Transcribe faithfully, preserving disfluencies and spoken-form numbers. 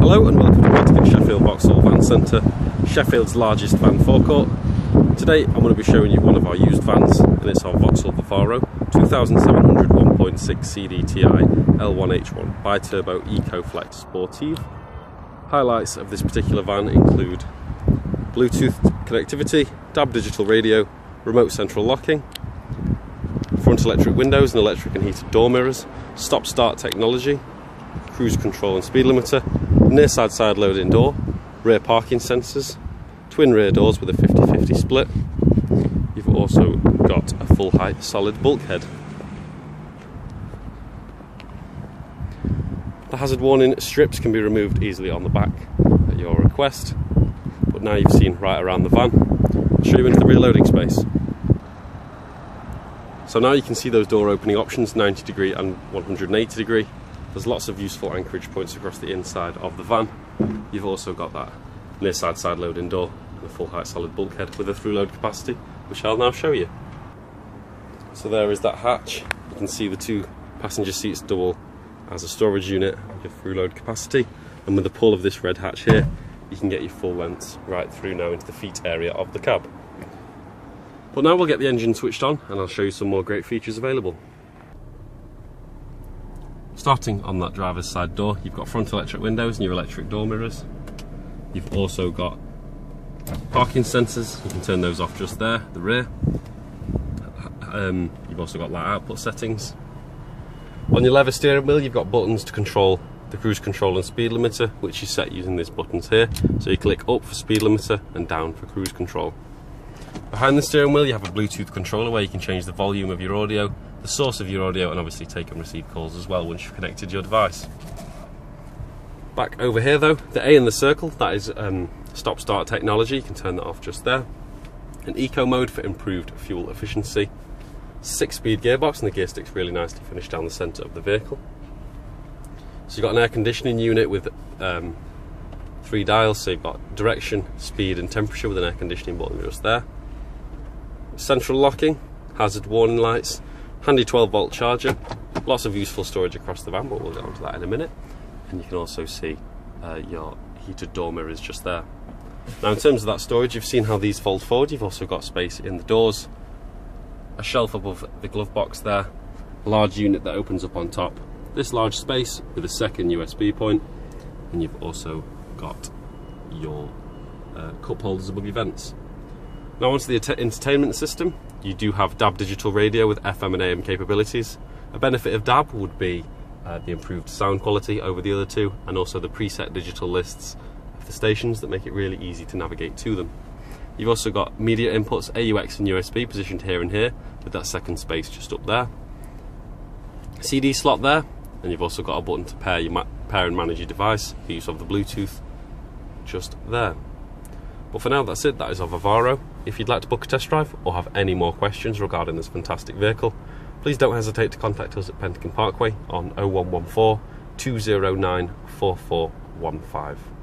Hello and welcome to Sportive in Sheffield Vauxhall Van Centre, Sheffield's largest van forecourt. Today I'm going to be showing you one of our used vans, and it's our Vauxhall Vivaro two thousand seven hundred one point six C D T i L one H one Biturbo Ecoflex Sportive. Highlights of this particular van include Bluetooth connectivity, D A B digital radio, remote central locking, front electric windows and electric and heated door mirrors, stop-start technology, cruise control and speed limiter, near side side loading door, rear parking sensors, twin rear doors with a fifty fifty split. You've also got a full height solid bulkhead. The hazard warning strips can be removed easily on the back at your request, but now you've seen right around the van, I'll show you into the rear loading space. So now you can see those door opening options, ninety degree and one hundred eighty degree. There's lots of useful anchorage points across the inside of the van. You've also got that near side side loading door and a full height solid bulkhead with a through load capacity, which I'll now show you. So there is that hatch. You can see the two passenger seats double as a storage unit with your through load capacity, and with the pull of this red hatch here you can get your full length right through now into the feet area of the cab. But now we'll get the engine switched on and I'll show you some more great features available. Starting on that driver's side door, you've got front electric windows and your electric door mirrors. You've also got parking sensors, you can turn those off just there, the rear. Um, you've also got light output settings. On your leather steering wheel you've got buttons to control the cruise control and speed limiter, which is set using these buttons here. So you click up for speed limiter and down for cruise control. Behind the steering wheel you have a Bluetooth controller where you can change the volume of your audio, the source of your audio, and obviously take and receive calls as well once you've connected your device. Back over here though, the A in the circle, that is um, stop start technology, you can turn that off just there. An eco mode for improved fuel efficiency. Six speed gearbox, and the gear stick's really nicely finished down the centre of the vehicle. So you've got an air conditioning unit with um, three dials, so you've got direction, speed and temperature with an air conditioning button just there. Central locking, hazard warning lights, handy twelve volt charger, lots of useful storage across the van, but we'll get onto that in a minute. And you can also see uh, your heated door mirrors just there. Now in terms of that storage, you've seen how these fold forward. You've also got space in the doors, a shelf above the glove box there, a large unit that opens up on top, this large space with a second U S B point, and you've also got your uh, cup holders above your vents. Now onto the entertainment system, you do have D A B digital radio with F M and A M capabilities. A benefit of D A B would be uh, the improved sound quality over the other two, and also the preset digital lists of the stations that make it really easy to navigate to them. You've also got media inputs, A U X and U S B positioned here and here, with that second space just up there. C D slot there, and you've also got a button to pair, your pair and manage your device, the use of the Bluetooth just there. But for now that's it, that is our Vivaro. If you'd like to book a test drive or have any more questions regarding this fantastic vehicle, please don't hesitate to contact us at Pentagon Parkway on oh one one four, two oh nine, four four one five.